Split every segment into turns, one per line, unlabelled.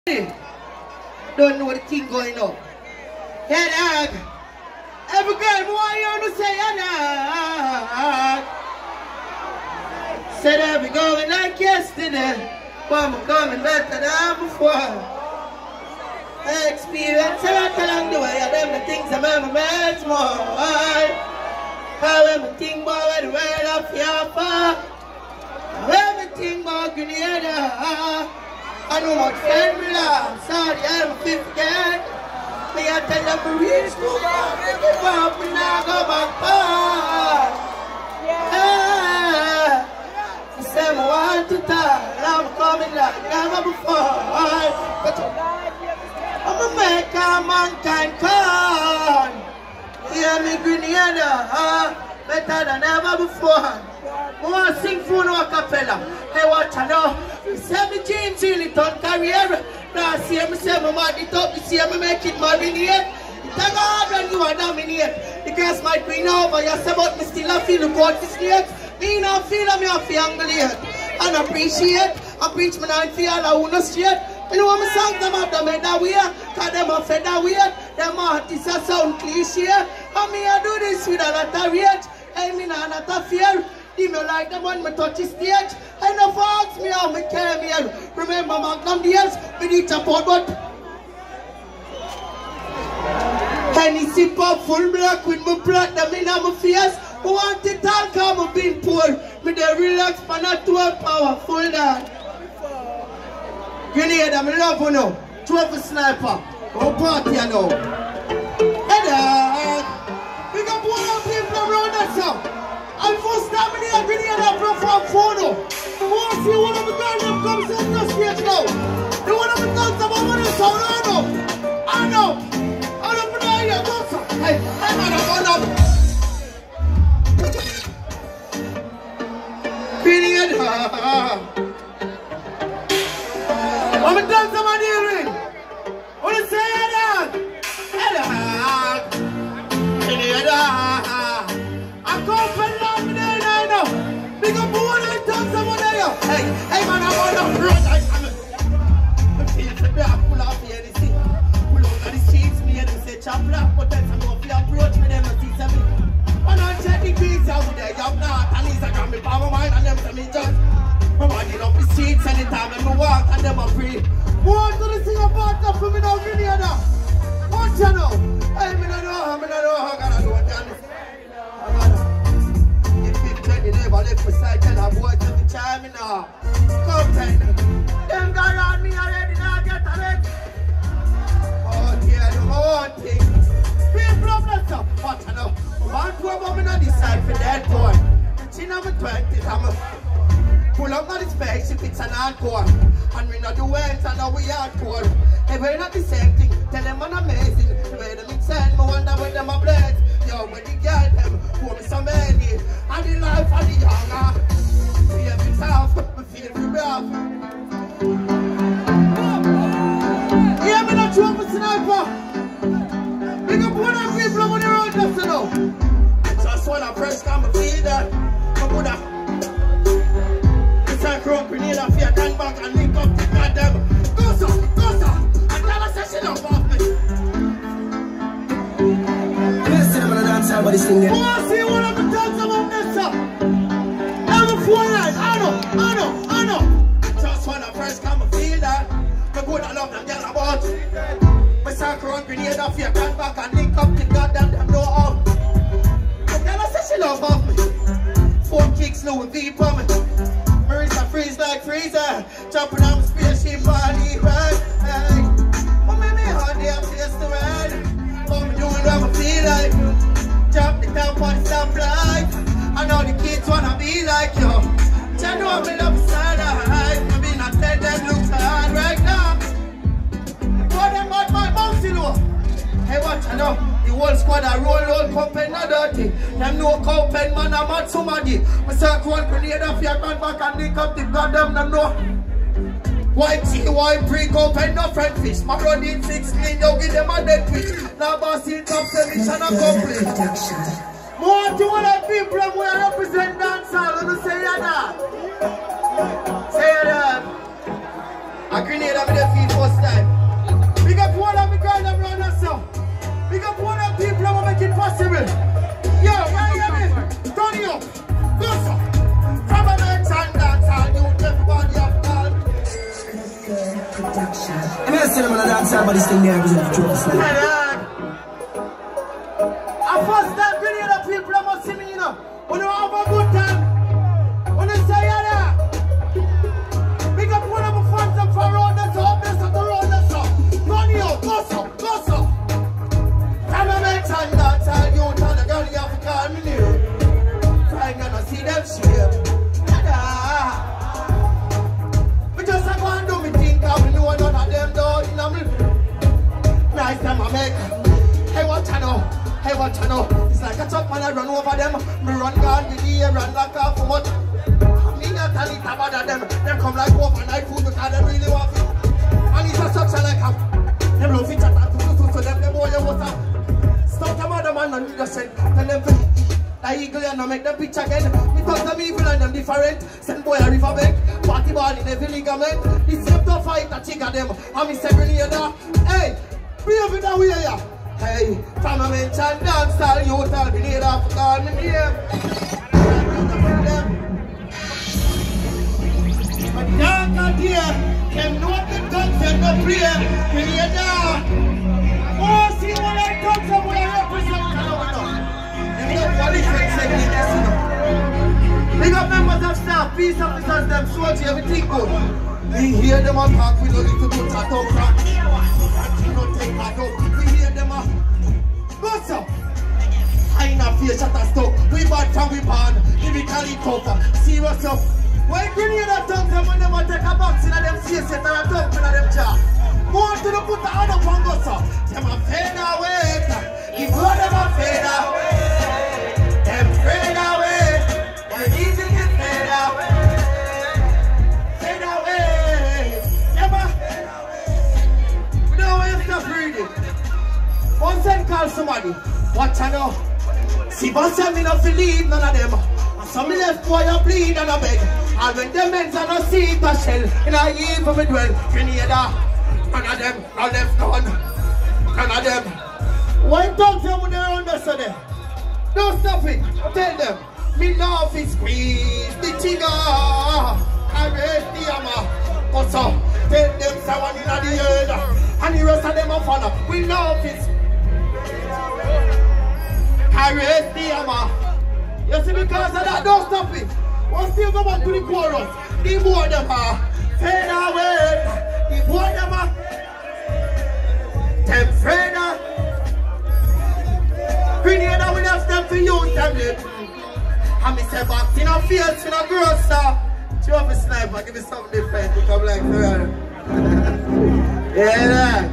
Don't know the thing going on. Yeah, dog. Every girl who I hear to say, yeah, dog. Said I'll be going like yesterday, but I'm coming better than before. Experience a lot along the way, and them the things I remember much more. How everything about the world of your father. Everything about Grenada. I know what friend we love. Sorry, I'm a fifth again. Me I tell them to reach too far. Me give up, me now go back far. Yeah. I say I want to talk. I'm coming like never before. I'm a maker, mankind come. Hear me Grenada, better than ever before. I want to sing for no acapella. Hey, what I know? You say me dreams really turn career. Now see me say me mad it up. You see me make it marinate. It's a God when you are dominate. The girls might be over. You say but me still I feel the God is late. Me not feel me off the angle yet. And appreciate. I preach me not feel I won't straight. You know what my songs them have them made that way. Cause them are fed that way. Them artists are sound cliche. And me I do this with a lot of rage. Hey me not a fear. Give me like them when me touch the stage. I know ask me how me came here. Remember Magnum days, me need to put but Henny sip up full black with me platinum in my face. I want it all cause me been poor. Me dey relax for not 12 powerful dad. Grenada, me love you now. 12 sniper. Oh party you know. Hey dad. We got one of people around that song. And first time in here, Grenada perform photo. I want to see one of the girls that comes in the stage now. The one of the girls that want to sound, I know. I don't know here, go sir. Hey, man, I'm on up. Grenada. I'm a dance of my dealing. I want to say that. Grenada. I come from London now. Big up one and talk someone there. Hey man, I want to run. I feel the black pull off here. They see. Pull out of the streets, me and them say chop black. But then some of you approach me, them and see something. 100 degrees out there, you're not. And he's a got me by my mind and them tell me just. My body up the streets anytime and me walk and them a free. Want to sing a part of me now, Grenada. What you know? Hey, me no know, I gotta do it, Johnny. You never left beside tell a boy to the chime in now. Cowpen. Them guy on me already now get it. Oh dear, do my own thing. People of that up. What I know? One poor woman on this side for that boy. She never 20s, I'm a pull up on the spaceship, it's an hardcore. And we not do well, and now we hardcore. Hey, we're not the same thing. Tell them I'm amazing. The way them inside, me wonder where them are blessed. Yo, when the girl them, pour me some money. And the life of the younger. We have been tough, we feel we rough. Yeah, me not trouble sniper. Big up one of people on the road just to know. Just when I first come, I feel that. I would have. It's a crowd Grenada, if you can back and link up the goddamn. Go sir, and tell us that she don't fuck me. Yes, I'm gonna dance somebody singing. Who wants to see one of the dance about this sir? Every 4 nights, I know. Just when I first come, I feel that. I good I love them girl about. My circle on Grenada, if you can back and link up the goddamn them know how. The girl say she love off me. 4 kicks, Louis V for me. Marissa freeze like freezer. Jumping on my spaceship body, right? Hey. But maybe hard day I'm face the ride. But me doing what I feel like. Drop the top on the stoplight. I know the kids wanna be like you. I know me love side eye. Maybe not tell them look hard right now. Boy, them bad my bouncy low. Hey, watch I know. The whole squad I roll cowpen no dirty. Them know cowpen man I'm mad somebody. I circle one Grenada for your man back and link up the goddamn them know. White tea, white pre cowpen no friend fish. My run in 6 clean, you give them a dead fish. Now boss in top mission accomplished. More to one of people who represent dancehall, you say that. Say that. A Grenada with the feet first time. me? Yo, where you me? Turn it up. Go so. From a man and dance, all you everybody have called. I'm gonna sit him on the dance, but this thing there was in the truth. I first time video the people that must see me, you know. When you have a good time, when you say yeah, big up one of my fans and for round the top, best of the round the top. Turn it up, go so, go so. From a man and dance, all you tell the girl you have to call me new. Trying to see them shape. We just have one do me think I will know none of them though. You know me. Nice time I make. Hey, what I know? Hey, what you know? It's like a chop man, I run over them. Me run gone with the air and lock off for what? Me not a little bother them. Them come like overnight food because they really want it. And it's a suction like a. Them love each other so them boy you what's up. Stop the mother man and you just send. Tell them to the eagle and make them pitch again. Me talk them evil and them different. Send boy a river bank. Party ball in every ligament. This same to fight a chick of them. And me say grenade. Hey, brave in the way ya. Hey, from a mention dance style, you tell me need to call me name. But dark out here, them know the guns them no play. We need now. Oh, see what I come from where I represent. Them no politics like this, you know. Big up members of staff, peace officers, them soldiers, everything good. We hear them on talk, we don't need to put that out front. You don't take that out. What's up? I ain't not fear shut us stuck. We bad from we born. Typically tough. Serious up. When grenade that tongue them when them take a box in them face set and a tongue in them jaw. More to the put the hand up and go so. Them a fade away. If all them a fade away. Them fade away. Them easy to fade away. Fade away. Them a fade away. We don't want to stop reading. Once I call somebody, watch I know. See, once I me not believe none of them. And some left boy a bleed and a beg. And when them men are not see the shell, and I give them a dwell. Grenade, none of them are left none. None of them. Why don't you when they're on the Sunday? Don't stop it. Tell them. Me love is squeeze the trigger. I raise the hammer. What's up? Tell them someone in the earth. And the rest of them are follow. We love is I raise the hammer. You see, because of that, don't stop it. We'll still go back to the chorus. The boy them are fade away. The boy them are them fade away. Grenade will have them to use them. And me say back in a field, in a grocer. Show up a sniper, give me something different to come like that. Yeah,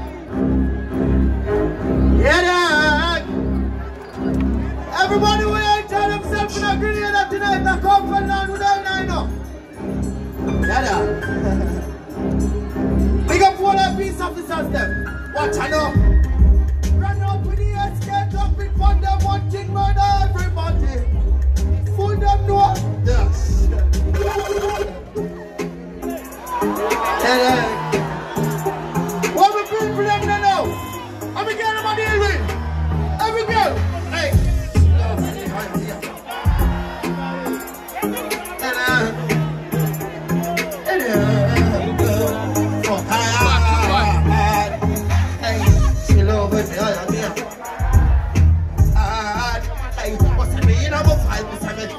yeah. Everybody will enjoy themselves in a grenade tonight. The cowpen land with them now. Yeah. Big up all the peace officers them. Watch I know. Run up with the escape, jump in front them, one king murder everybody. Fool them know. Yes. Yeah. What we bring for them now? I'm a girl I'm a deal with. Every girl. Hey. She love it. Hey, what's the mean? I'm a fight with seven.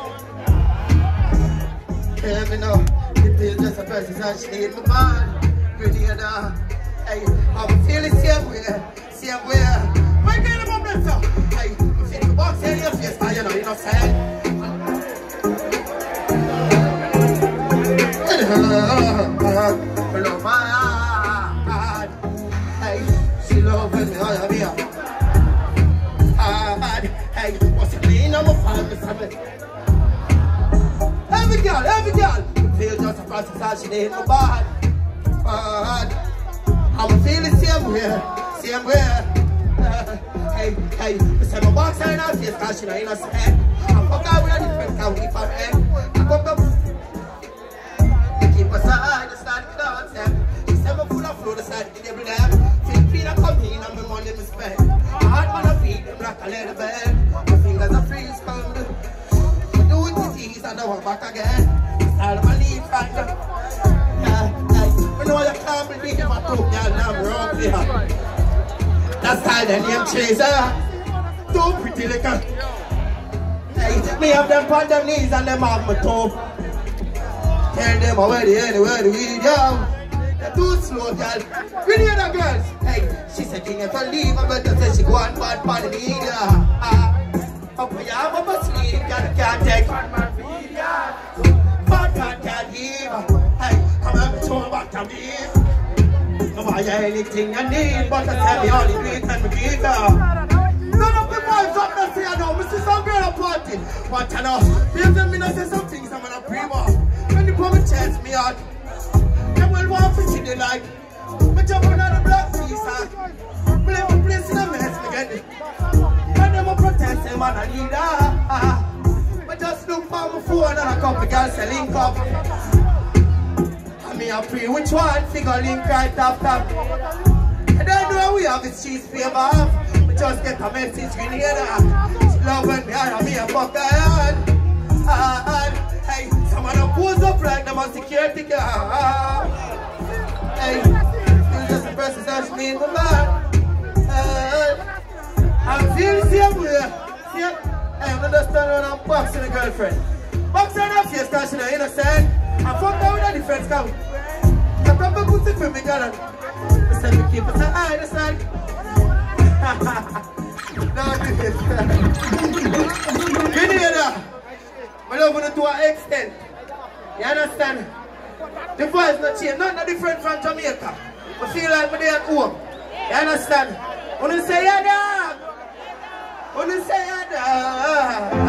Hear me now. It is just a person that she need my man. Grenade. Hey, I'm feeling same way. Same way. My girl, I'm a blesser. Hey, you feel the box in your face, you know, you know, say. Love my heart. Hey, she love me, I am here. Hey, what's the mean? I'm a fan of something. Every girl, feel just a process as she need my bad. I'm feeling same way. Hey, you say my box in her face, cause she know innocent. I fuck her with a different kind of friend. I come up. Keep aside, the start with dance. She say my full of flow, the side with every day. Feel free to come in and my money me spend. My heart man a beat, them like a little bit. back again. All my leave right now. I know you can't believe my two girls now wrong here. That's how the name chaser. Too pretty little. Hey, me have them on them knees and them have my toe. Tell them already anywhere to eat, yo. They're too slow, girl. We need the girls. Hey, she said she never leave. I'm going to say she go on bad for the media. Up for you, I'm up asleep. Girl, can't take. Bad can't leave. Hey, come on, show me what I need. Come on, you anything you need. But I tell me all the great and the great. None of the boys up there say I know. We see some girl party. But I know. Even me not say some things I'm going to pre-war. When the public chance me out. They will want to see the light. But jump on the black piece. We live a place in a mess. We get it. And them will protest them and I need that. But just look for my phone and a couple girls say link up. And me a pre which one figure link right top. I don't know we have it she's favor off. We just get a message in here. She love when me and me a fuck her hand. Hey, someone a pose up like them on security guard. Hey, still just a person that's me in the man. I feel the same way. See it? Hey, I understand when I'm boxing a girlfriend. Boxing her face because she's not innocent. I fucked her with a defense count. I probably put it for me, girl. I said we keep us an eye this side. No, you hear that? I love it to an extent. You understand? The voice not change, nothing different from Jamaica. I feel like we're at home. You understand? When you say your dog, when you say your dog.